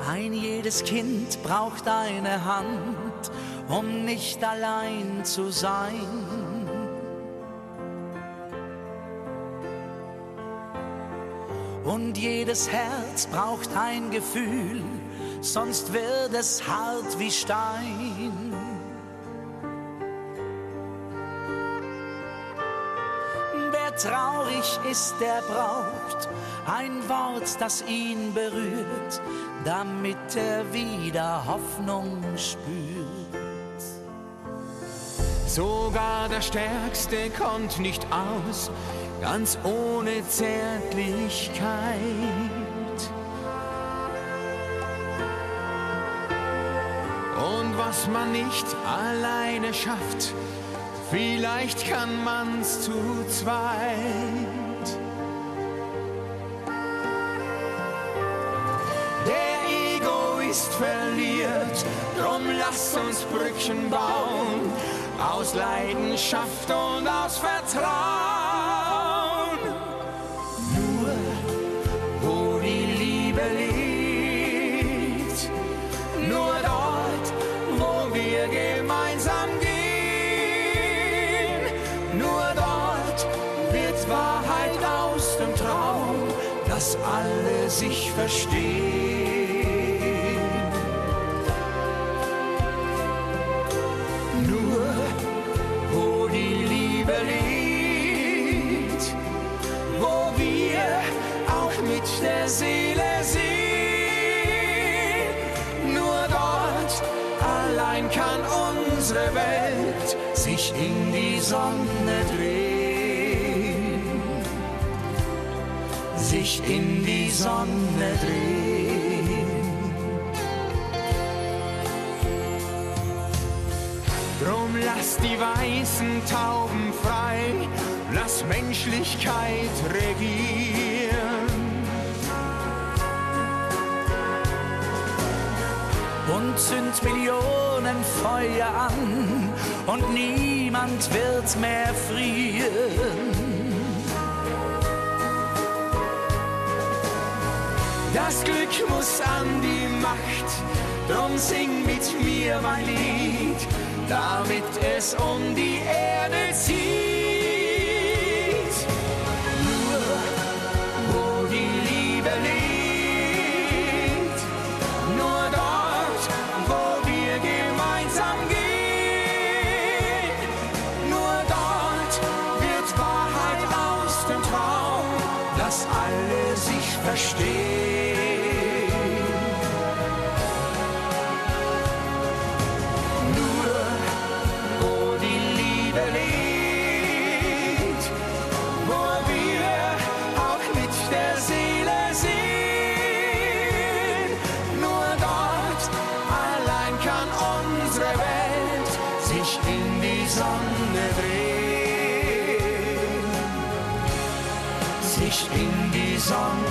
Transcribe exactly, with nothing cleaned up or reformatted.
Ein jedes Kind braucht eine Hand, um nicht allein zu sein. Und jedes Herz braucht ein Gefühl, sonst wird es hart wie Stein. Wer traurig ist, der braucht ein Wort, das ihn berührt, damit er wieder Hoffnung spürt. Sogar der Stärkste kommt nicht aus, ganz ohne Zärtlichkeit. Und was man nicht alleine schafft, vielleicht kann man's zu zweit. Der Egoist verliert, drum lasst uns Brücken bauen, aus Leidenschaft und aus Vertrauen. Nur wo die Liebe liegt, nur dort, wo wir gemeinsam gehen, nur dort wird Wahrheit aus dem Traum, dass alle sich verstehen. Nur wo die Liebe liegt, wo wir auch mit der Seele sehen, nur dort allein kann unsere Welt sich in die Sonne drehen, sich in die Sonne drehen. Drum lass die weißen Tauben frei, lass Menschlichkeit regieren. Und zünd Millionen Feuer an und niemand wird mehr frieren. Das Glück muss an die Macht, drum sing mit mir mein Lied, damit es um die Erde zieht. Nur wo die Liebe liegt, nur dort, wo wir gemeinsam gehen, nur dort wird Wahrheit aus dem Traum, dass alle sich verstehen. Sich in die Sonne